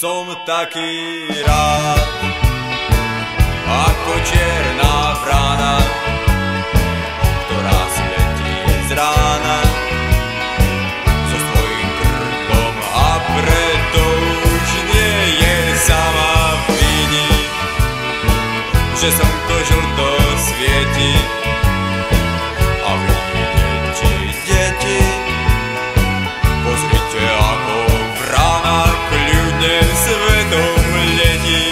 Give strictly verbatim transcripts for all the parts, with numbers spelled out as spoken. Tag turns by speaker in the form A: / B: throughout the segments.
A: som taký rád, ako čierna vrana, ktorá si letí z rána so svojím krkom a preto už nie je sama vini, že slnko žlto svieti a vidíte deti. Pozrite, ako vrana kľudne svetom letí.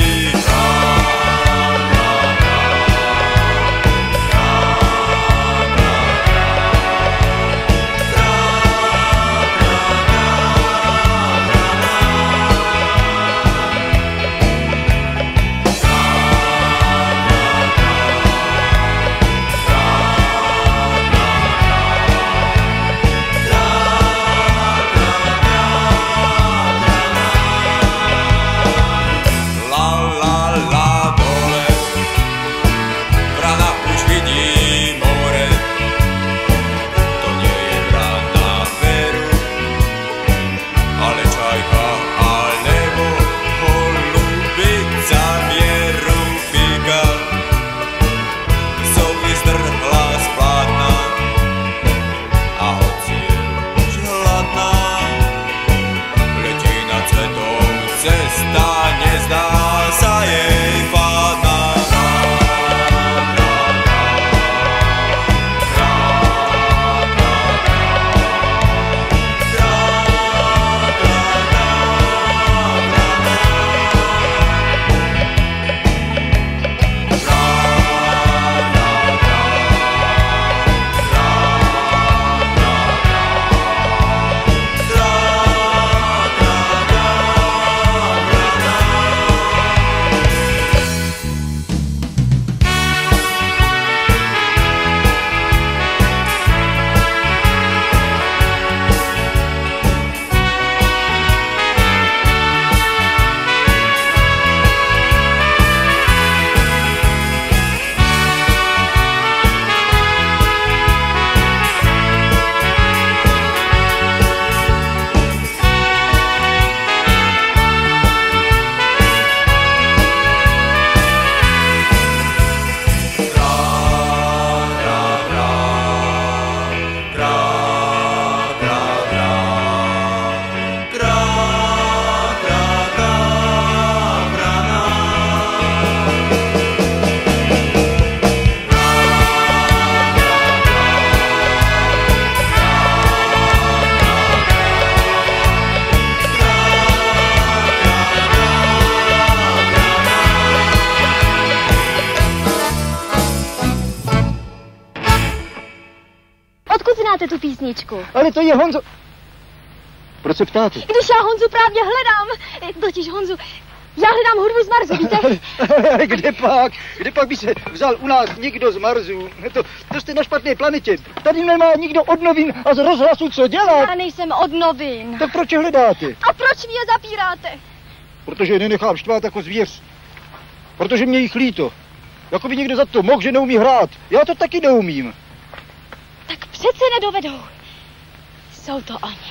B: Tu písničku.
C: Ale to je Honzo. Proč se ptáte?
B: Když já Honzu právě hledám. Totiž Honzu, já hledám hudbu z Marsu, víte?
C: Ale, ale kde pak? Kde pak by se vzal u nás někdo z Marsu? To, to jste na špatné planetě. Tady nemá nikdo od novin a z rozhlasu co dělat.
B: Já nejsem od novin.
C: Tak proč je hledáte?
B: A proč mě zapíráte?
C: Protože je nenechám štvát jako zvěř. Protože mě jich líto. Jako by někdo za to mohl, že neumí hrát. Já to taky neumím.
B: Tak přece nedovedou. Jsou to oni.